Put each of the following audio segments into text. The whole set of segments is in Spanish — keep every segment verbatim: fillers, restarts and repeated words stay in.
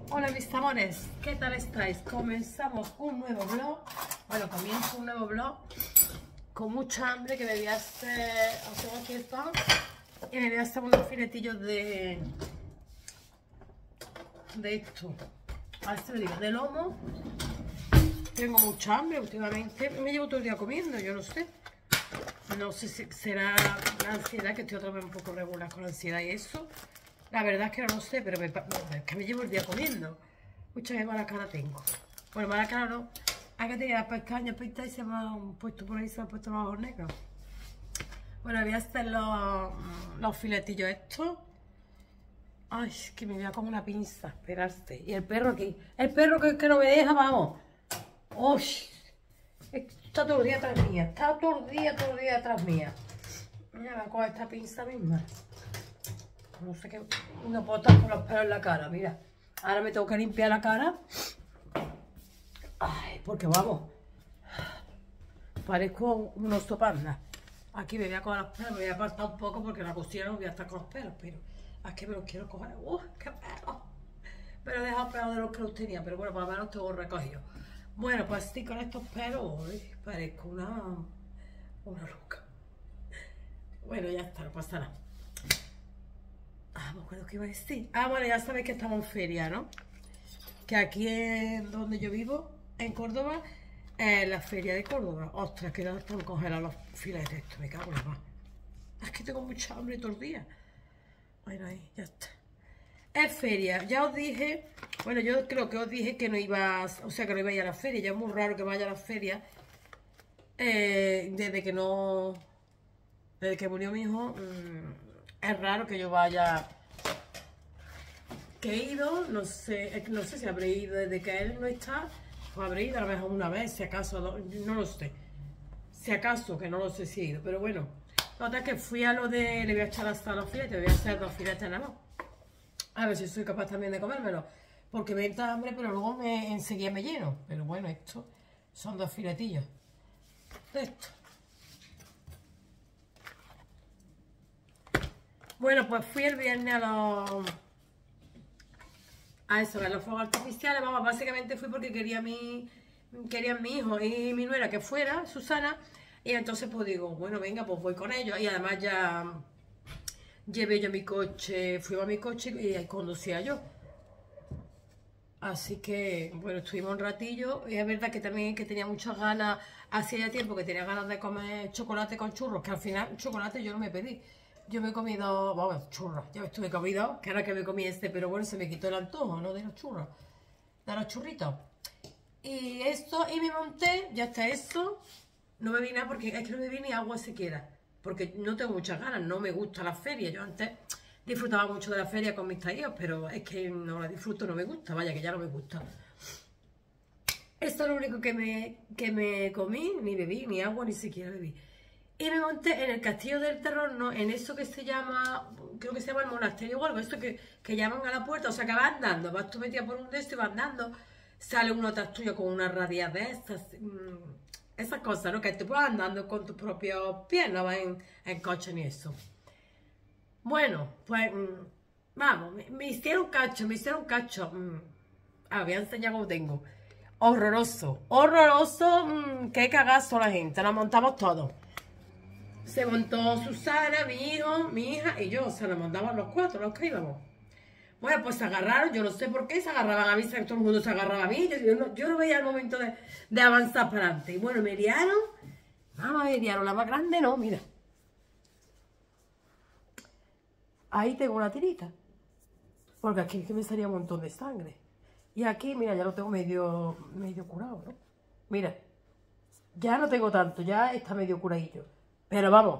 Hola mis amores, ¿qué tal estáis? Comenzamos un nuevo vlog. Bueno, comienzo un nuevo vlog con mucha hambre, que me voy a hacer, hacer aquí el pan y me voy a hacer unos filetillos de de esto, a ver si lo digo, de lomo. Tengo mucha hambre últimamente, me llevo todo el día comiendo, yo no sé. No sé si será la ansiedad, que estoy otra vez un poco regular con la ansiedad y eso. La verdad es que no lo sé, pero me, es que me llevo el día comiendo. Mucha mala cara tengo. Bueno, mala cara no. Hay que tener las pestañas pintadas y se me han puesto por ahí, se me han puesto los ojos negros. Bueno, voy a hacer los, los filetillos estos. Ay, que me voy a comer una pinza, esperarse. Y el perro aquí. El perro que, que no me deja, vamos. Uy. Está todo el día atrás mía. Está todo el día, todo el día atrás mía. Mira, voy a coger esta pinza misma. No sé qué. No puedo estar con los pelos en la cara, mira. Ahora me tengo que limpiar la cara. Ay, porque vamos. Parezco un oso panda. Aquí me voy a coger los pelos, me voy a apartar un poco porque en la cocina no voy a estar con los pelos, pero es que me los quiero coger. ¡Uh, qué pelos! Pero he dejado pelos de los que los tenía, pero bueno, por lo menos tengo recogido. Bueno, pues sí, con estos pelos, uy, parezco una, una loca. Bueno, ya está, no pasa nada. Ah, me acuerdo que iba a decir. Ah, bueno, ya sabéis que estamos en feria, ¿no? Que aquí en donde yo vivo, en Córdoba, es la feria de Córdoba. Ostras, que ya están congelados los filetes. Esto me cago en la paz. Es que tengo mucha hambre todos los días. Bueno, ahí, ya está. Es feria. Ya os dije, bueno, yo creo que os dije que no iba, o sea, que no iba a ir a la feria. Ya es muy raro que vaya a la feria. Eh, desde que no, desde que murió mi hijo, mmm, es raro que yo vaya. Que he ido, no sé, no sé si habré ido desde que él no está, o habré ido a lo mejor una vez, si acaso, no, no lo sé. Si acaso, que no lo sé si he ido, pero bueno. La otra es que fui a lo de, le voy a echar hasta los filetes, voy a hacer dos filetes nada más. A ver si soy capaz también de comérmelo, porque me entra hambre, pero luego me, enseguida me lleno. Pero bueno, estos son dos filetillos de esto. Bueno, pues fui el viernes a los... a eso, a los fuegos artificiales. Vamos, básicamente fui porque quería mi, querían mi hijo y mi nuera que fuera, Susana, y entonces pues digo, bueno, venga, pues voy con ellos, y además ya llevé yo mi coche, fui a mi coche y conducía yo. Así que, bueno, estuvimos un ratillo, y es verdad que también que tenía muchas ganas, hacía ya tiempo que tenía ganas de comer chocolate con churros, que al final chocolate yo no me pedí. Yo me he comido, vamos, churros, ya me estuve comido, que ahora que me comí este, pero bueno, se me quitó el antojo, ¿no? De los churros, de los churritos. Y esto, y me monté, ya está eso. No bebí nada porque es que no bebí ni agua siquiera, porque no tengo muchas ganas, no me gusta la feria. Yo antes disfrutaba mucho de la feria con mis tíos, pero es que no la disfruto, no me gusta, vaya, que ya no me gusta. Esto es lo único que me, que me comí, ni bebí, ni agua, ni siquiera bebí. Y me monté en el Castillo del Terror, ¿no? En eso que se llama, creo que se llama el monasterio o algo, esto que, que llaman a la puerta, o sea que vas andando, vas tú metida por un de estos y vas andando, sale uno tras tuyo con una radia de estas, mmm, esas cosas, ¿no? Que tú vas andando con tus propios pies, no vas en, en coche ni eso. Bueno, pues, mmm, vamos, me, me hicieron cacho, me hicieron cacho, mmm, ah, voy a enseñar cómo tengo. Horroroso, horroroso, mmm, qué cagazo la gente, la montamos todos. Se montó Susana, mi hijo, mi hija y yo, o sea, nos montaban los cuatro, los que íbamos. Bueno, pues se agarraron, yo no sé por qué se agarraban a mí, todo el mundo se agarraba a mí, yo no, yo no veía el momento de, de avanzar para adelante. Y bueno, me liaron, vamos, me liaron, la más grande no, mira. Ahí tengo una tirita, porque aquí es que me salía un montón de sangre. Y aquí, mira, ya lo tengo medio, medio curado, ¿no? Mira, ya no tengo tanto, ya está medio curadillo. Pero vamos,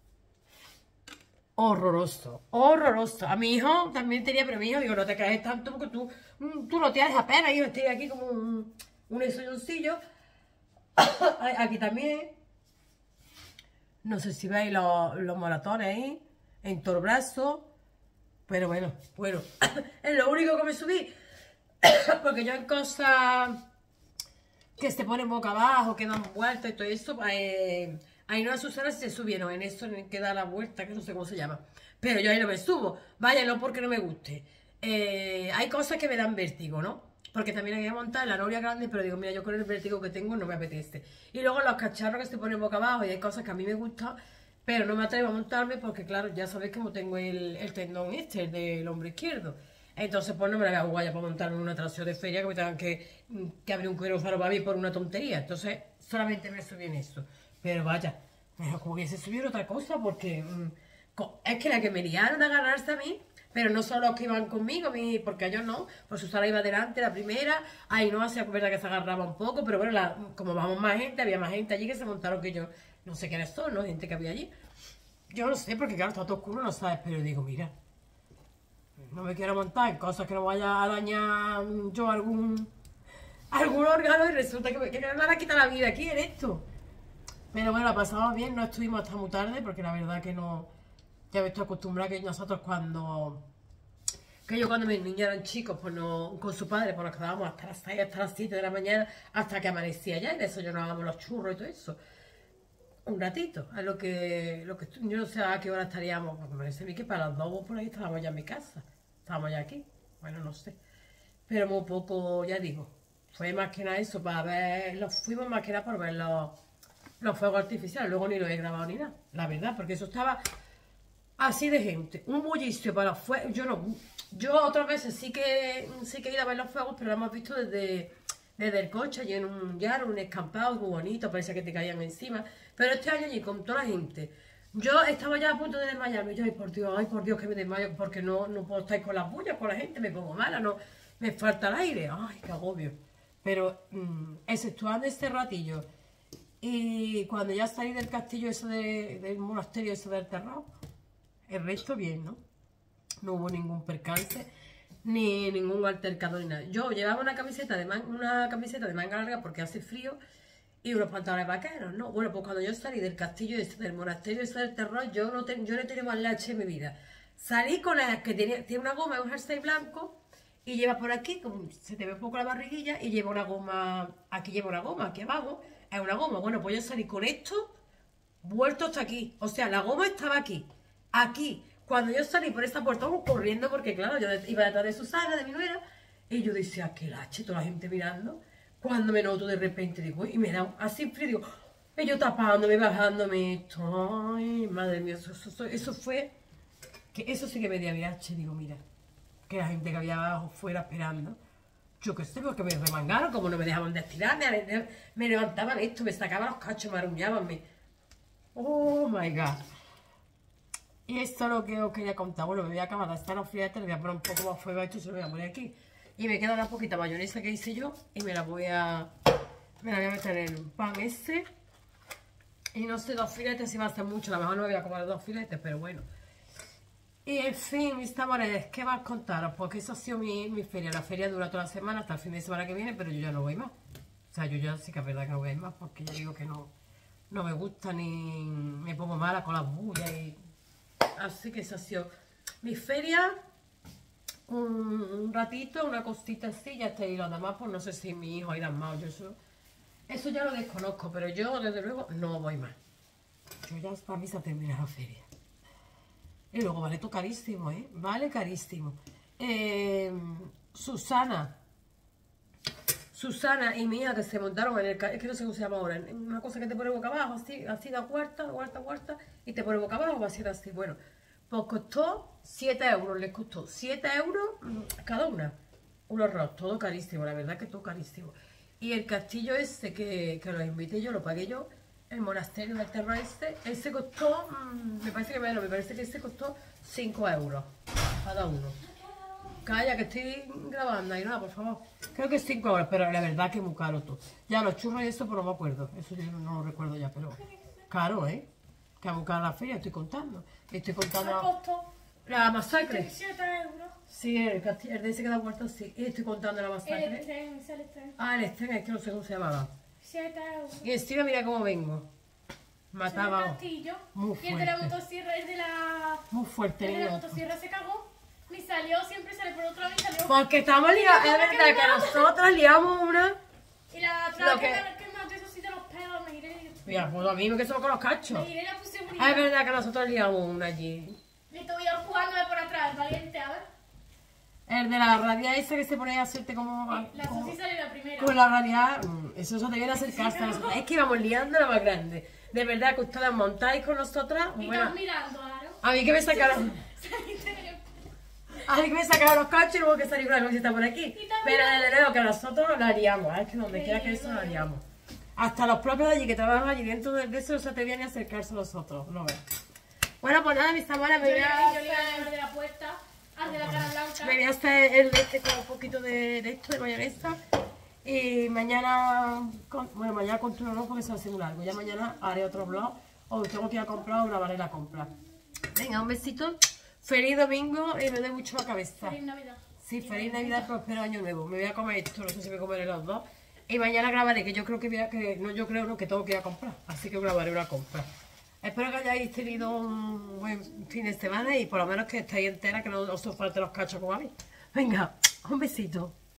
horroroso, horroroso. A mi hijo también tenía, pero mi hijo, digo, no te caes tanto porque tú, tú no te das apenas. Yo estoy aquí como un, un ensolloncillo. Aquí también. No sé si veis los, los moratones ahí, en todo el brazo. Pero bueno, bueno, es lo único que me subí. Porque yo en cosas que se ponen boca abajo, que dan vueltas y todo eso, eh, ahí no a Susana se subieron en eso, en que da la vuelta, que no sé cómo se llama. Pero yo ahí no me subo. Vaya, no porque no me guste. eh, hay cosas que me dan vértigo, ¿no? Porque también había montar la noria grande, pero digo, mira, yo con el vértigo que tengo no me apetece. Y luego los cacharros que se ponen boca abajo, y hay cosas que a mí me gustan, pero no me atrevo a montarme porque, claro, ya sabéis cómo tengo el, el tendón este, el del hombro izquierdo. Entonces, pues no me la hago guaya para montarme en una atracción de feria que me tengan que, que abrir un quirófano para mí por una tontería. Entonces, solamente me subí en eso. Pero vaya, pero como que se subió otra cosa porque mm, co- es que la que me liaron a agarrarse a mí, pero no solo los que iban conmigo, mi- porque ellos no, pues Susana iba delante, la primera, ahí no hacía verdad que se agarraba un poco, pero bueno, la- como vamos más gente, había más gente allí que se montaron que yo, no sé quiénes son, ¿no? Gente que había allí. Yo no sé, porque claro, está todo oscuro, no sabes, pero digo, mira, no me quiero montar en cosas que no vaya a dañar yo algún, algún órgano y resulta que me, que me van a quitar la vida aquí en esto. Pero bueno, la pasamos bien, no estuvimos hasta muy tarde porque la verdad que no, ya me estoy acostumbrada que nosotros cuando, que yo cuando mis niños eran chicos, pues no, con su padre, pues nos quedábamos hasta las seis, hasta las siete de la mañana, hasta que amanecía ya y de eso yo nos hagamos los churros y todo eso. Un ratito, a lo que, lo que yo no sé a qué hora estaríamos, porque me parece a mí que para las dos por ahí estábamos ya en mi casa, estábamos ya aquí, bueno, no sé, pero muy poco, ya digo, fue más que nada eso, para ver, los fuimos más que nada por ver los, los fuegos artificiales, luego ni los he grabado ni nada, la verdad, porque eso estaba así de gente, un bullicio para los fuegos, yo no, yo otras veces sí que, sí que he ido a ver los fuegos, pero lo hemos visto desde, desde el coche, allí en un llano, un escampado muy bonito, parece que te caían encima, pero este año allí con toda la gente, yo estaba ya a punto de desmayarme, yo, ay por Dios, ay por Dios que me desmayo, porque no, no puedo estar con las bullas, con la gente, me pongo mala, no, me falta el aire, ay, qué agobio, pero mm, exceptuando este ratillo, y cuando ya salí del castillo ese de- del monasterio ese del terror, el resto bien, ¿no? No hubo ningún percance, ni ningún altercado ni nada. Yo llevaba una camiseta de man- una camiseta de manga larga porque hace frío y unos pantalones vaqueros, ¿no? Bueno, pues cuando yo salí del castillo ese, del monasterio ese del terror, yo no, ten- yo no he tenido más leche en mi vida. Salí con la que tenía, tiene una goma, un jersey blanco, y lleva por aquí, como se te ve un poco la barriguilla, y lleva una goma, aquí lleva una goma, aquí abajo, es una goma. Bueno, pues yo salí con esto vuelto hasta aquí. O sea, la goma estaba aquí. Aquí. Cuando yo salí por esta puerta, vamos corriendo, porque claro, yo iba detrás de Susana, de mi nuera, y yo decía, qué lache, toda la gente mirando. Cuando me noto de repente, digo, uy, y me da así frío, digo, y yo tapándome, bajándome, esto, ay, madre mía, eso, eso, eso- eso fue, que eso sí que me dio virache, digo, mira, que la gente que había abajo fuera esperando. Yo qué sé, porque me remangaron, como no me dejaban de estirar, me, me levantaban esto, me sacaban los cachos, me aruñaban, me... Oh my god. Y esto es lo que os quería contar. Bueno, me voy a acabar de estar los filetes, le voy a poner un poco más fuego a esto y se lo voy a poner aquí. Y me queda una poquita mayonesa que hice yo y me la voy a... Me la voy a meter en el pan este. Y no sé, dos filetes si va a ser mucho, a lo mejor no voy a comer dos filetes, pero bueno. Y en fin, mis amores, ¿qué más contaros? Porque esa ha sido mi, mi feria. La feria dura toda la semana, hasta el fin de semana que viene, pero yo ya no voy más. O sea, yo ya sí que es verdad que no voy a ir más, porque ya digo que no, no me gusta ni me pongo mala con las bullas y... Así que esa ha sido mi feria, un, un ratito, una cosita así, ya está. Y los demás, pues no sé si mi hijo irá más, yo eso, eso ya lo desconozco, pero yo desde luego no voy más. Yo ya para mí se ha terminado la feria. Y luego vale todo carísimo, ¿eh? Vale carísimo. Eh, Susana, Susana y mi hija que se montaron en el... ca- Es que no sé cómo se llama ahora. en Una cosa que te pone boca abajo, así, así da vuelta, vuelta, vuelta, y te pone boca abajo, va a ser así. Bueno, pues costó siete euros, les costó siete euros mm, cada una. Un horror, todo carísimo, la verdad que todo carísimo. Y el castillo ese que, que los invité yo, lo pagué yo, el monasterio del terror este, ese costó, mm, me parece que menos, me parece que ese costó cinco euros cada uno. Calla, que estoy grabando, y nada, por favor. Creo que es cinco euros, pero la verdad que es muy caro todo. Ya los churros y eso, pues no me acuerdo. Eso yo no lo recuerdo ya, pero caro, ¿eh? Que a buscar la feria, estoy contando. Estoy ¿Cuánto contando costó? la masacre. siete euros. Sí, el, casti- el de ese que da vuelta, sí. Y estoy contando la El masacre. tren, es el tren. Ah, el estreno, es que no sé cómo se llamaba. siete euros. Y encima mira cómo vengo. El Mataba. castillo. Muy Y el de la fuerte. motosierra, el de la... Muy fuerte, El de la niño. motosierra se cagó. Ni salió, siempre sale por otro lado y salió. Porque estamos liados, es verdad que nosotros liamos una. Y la Lo otra que- que, que me mató eso sí de los pelos, me giré. Mira, pues a mí me que solo con los cachos. Me giré y la puse muy Ah, es verdad que nosotros liamos una allí. Me estoy yo jugándome por atrás, valiente, a ver. El de la radial esa que se pone a hacerte como... La como- Sofi sale la primera. Con la radial, mm, eso se te viene a acercarse a nosotros. Es que íbamos liando la más grande. De verdad que ustedes montáis con nosotras. Y Bueno, estás mirando, Aro. a mí que me sacaron... A mí que me sacaron los coches y luego que salir una cosita por aquí. Pero desde luego que nosotros la haríamos, es que donde quiera que eso la haríamos. Hasta los propios de allí que trabajan allí dentro de eso se te viene a acercarse a nosotros, no ves. Bueno, pues nada, mis amores, me Yo voy le a yo le iba a hacer, llamar de la puerta, al de la cara blanca. me voy a hacer el de este con un poquito de, de esto, de mayonesa. Y mañana, con- bueno, mañana continúo no porque se hace muy largo. Ya mañana haré otro vlog o tengo que ir a comprar o grabaré la compra. Venga, un besito. Feliz domingo y me doy mucho la cabeza. Feliz Navidad. Sí, feliz Navidad, próspero año nuevo. Me voy a comer esto, no sé si me comeré los dos. Y mañana grabaré, que yo creo que voy a, que, no, yo creo no, que tengo que ir a comprar. Así que grabaré una compra. Espero que hayáis tenido un buen fin de semana y por lo menos que estéis enteras, que no os falten los cachos como a mí. Venga, un besito.